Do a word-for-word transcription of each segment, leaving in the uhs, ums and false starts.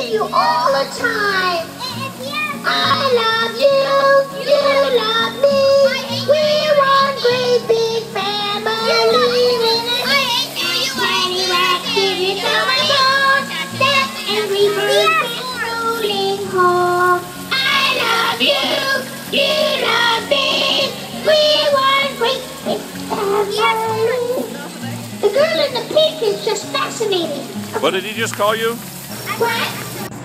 see you all the time. I love you, you love me. We're one great big family. I hate you, you activity to my bones. That every bird is rolling home. I love you, you love me. We're one great big family. The girl in the pink is just fascinating. What did he just call you? What?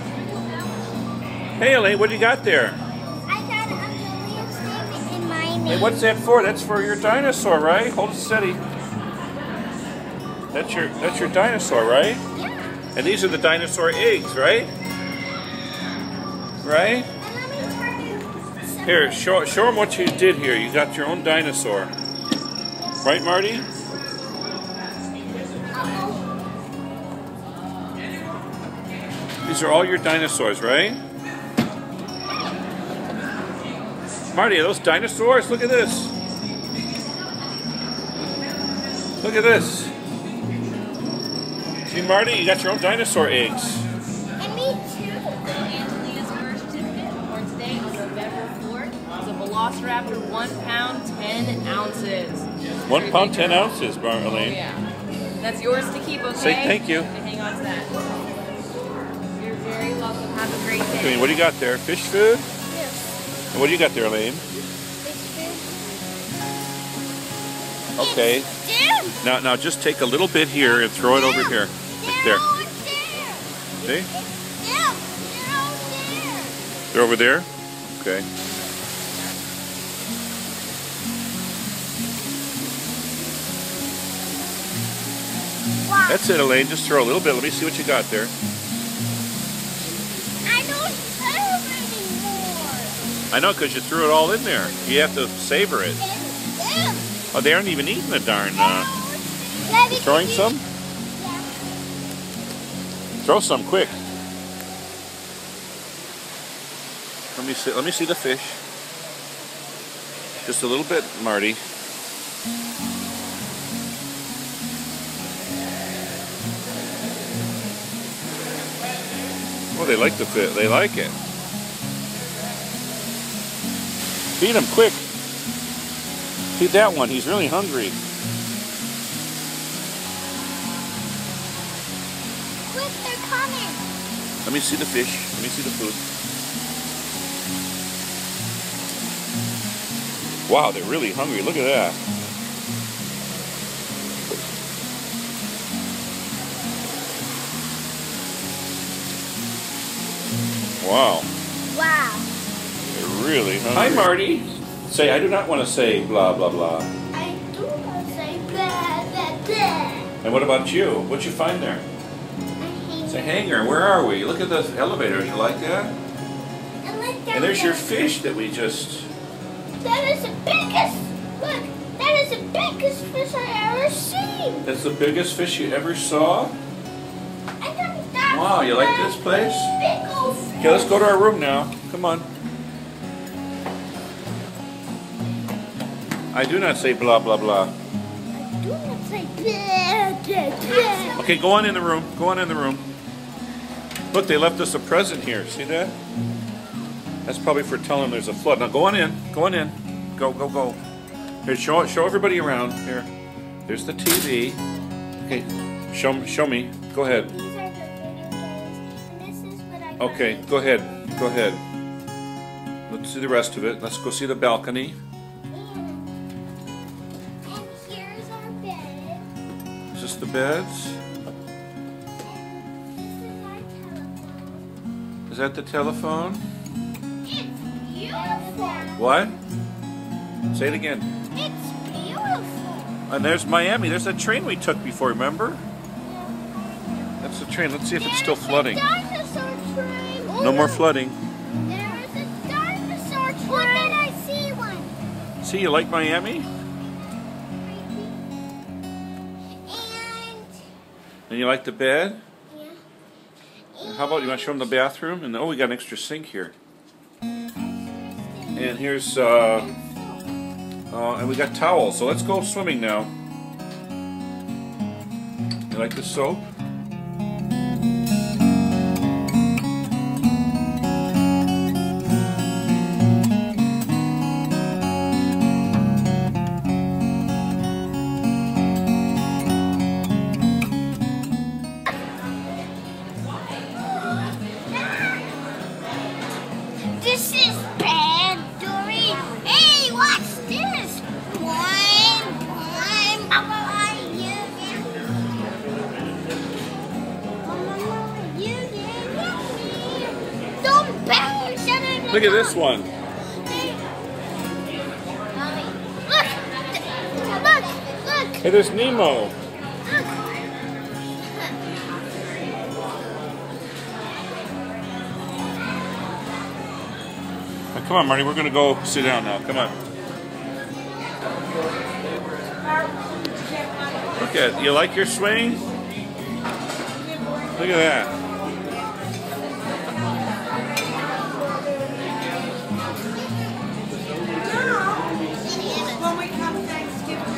Hey Elaine, what do you got there? I got a William statement in my name. Hey, what's that for? That's for your dinosaur, right? Hold it steady. That's your that's your dinosaur, right? Yeah. And these are the dinosaur eggs, right? Right? And let me turn it. Here, show show them what you did here. You got your own dinosaur, right, Marty? These are all your dinosaurs, right? Marty, are those dinosaurs? Look at this. Look at this. See, Marty, you got your own dinosaur eggs. And me too. Angelia's birth certificate for today on November fourth is a Velociraptor one pound, ten ounces. One pound, ten ounces, Oh, Marlene. yeah. That's yours to keep, okay? Say thank you. And hang on to that. You're very welcome. Have a great day. Okay, what do you got there? Fish food? Yes. And what do you got there, Elaine? Okay. There. Now, now just take a little bit here and throw it over here. Right there. See? There. There. They're over there? Okay. Wow. That's it, Elaine. Just throw a little bit. Let me see what you got there. I don't serve anymore. I know, because you threw it all in there. You have to savor it. There. Oh, they aren't even eating the darn. Uh, Daddy, you throwing can some? Yeah. Throw some quick. Let me see. Let me see the fish. Just a little bit, Marty. Oh, they like the fish. They like it. Feed him quick. Feed that one. He's really hungry. Quick, they're coming. Let me see the fish. Let me see the food. Wow, they're really hungry. Look at that. Wow. Wow. They're really hungry. Hi, Marty. Say, I do not want to say blah, blah, blah. I do not say blah, blah, blah. And what about you? What'd you find there? It's a hanger. Where are we? Look at the elevators. You like that? And, look, And there's your fish that we just... That is the biggest, look, that is the biggest fish I ever seen. That's the biggest fish you ever saw? I think that's Wow, you like the this place? Big old fish. Okay, let's go to our room now. Come on. I do not say blah, blah, blah. I do not say blah, blah, blah. Okay, go on in the room. Go on in the room. Look, they left us a present here. See that? That's probably for telling there's a flood. Now go on in. Go on in. Go, go, go. Here, show show everybody around. Here. There's the T V. Okay, show show me. Go ahead. These are the video games, and this is what I got. Okay, go ahead. Go ahead. Let's see the rest of it. Let's go see the balcony. And, and here's our bed. Is this the beds? And this is our telephone. Is that the telephone? It's beautiful. What? Say it again. It's beautiful. And there's Miami. There's that train we took before, remember? That's the train. Let's see if it's still flooding. There's a dinosaur train. Oh, No more flooding. There is a dinosaur train. Look, and I see one. See, you like Miami? And And you like the bed? yeah. And how about you want to show them the bathroom? And oh, we got an extra sink here. And here's uh, uh, and we got towels. So let's go swimming now. You like the soap? back. Shut it. Look at this one. Look. Look. Look. Hey, there's Nemo. Look. Now, come on, Marty. We're gonna go sit down now. Come on. Look at. You like your swing? Look at that. When we come Thanksgiving.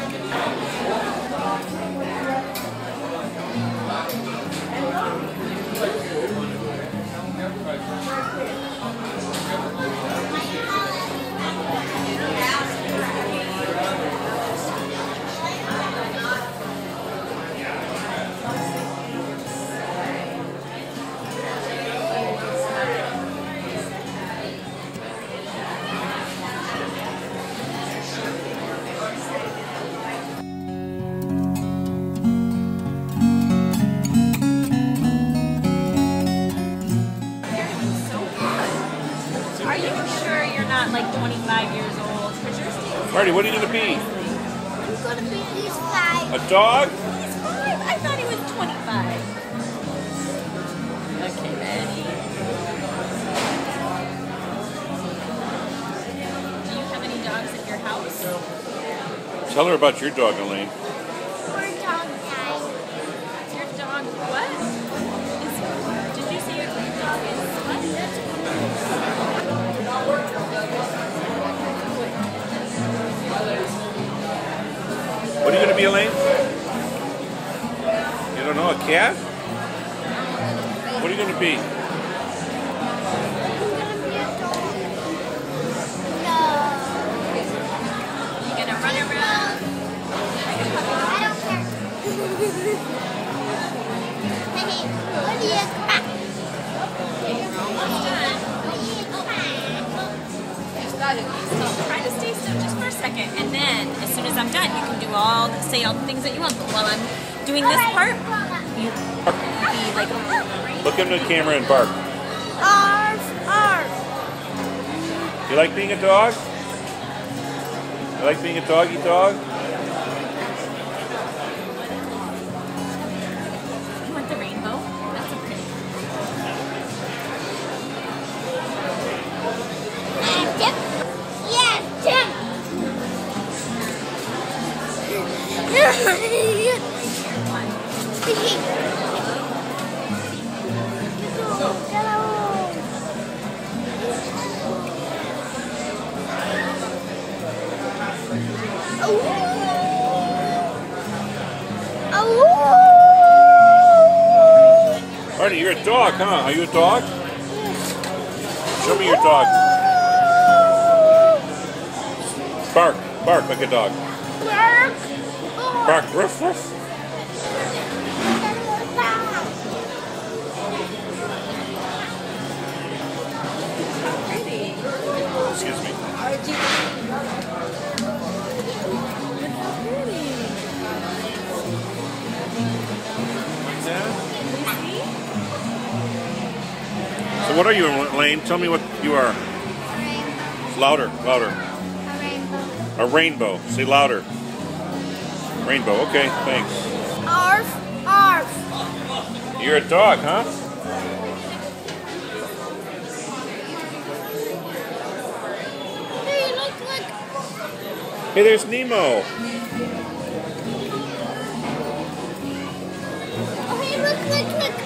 Are you sure you're not like twenty-five years old? Because you're still Marty, what are you gonna be? I'm gonna be these five. A dog? He's five. I thought he was twenty-five. Okay, ready? Do you have any dogs at your house? Tell her about your dog, Elaine. Poor dog died. Your dog what? Is, did you say your dog is what? What are you gonna be, Elaine? You don't know, a cat? What are you gonna be? I'm gonna be a dog. No. You gonna run around? I don't care. Hey, what do you expect? Almost done. What do you expect? So try to stay still just for a second, and then as soon as I'm done, you can do all the, say all the things that you want. But while I'm doing this part, you be like a Look into the camera and bark. Arf, arf. You like being a dog? You like being a doggy dog? You want the rainbow? That's a pretty. And Tim? Yes, Tim. Marty, you're a dog, huh? Are you a dog? Show me your dog. Bark, bark like a dog. Bark, ruff, ruff. Excuse me. So what are you, Elaine? Tell me what you are. Louder, louder. A rainbow. Say louder. Rainbow. Okay, thanks. Arf, arf. You're a dog, huh? Hey, look, look. Hey, there's Nemo. Oh, hey, look, look, look.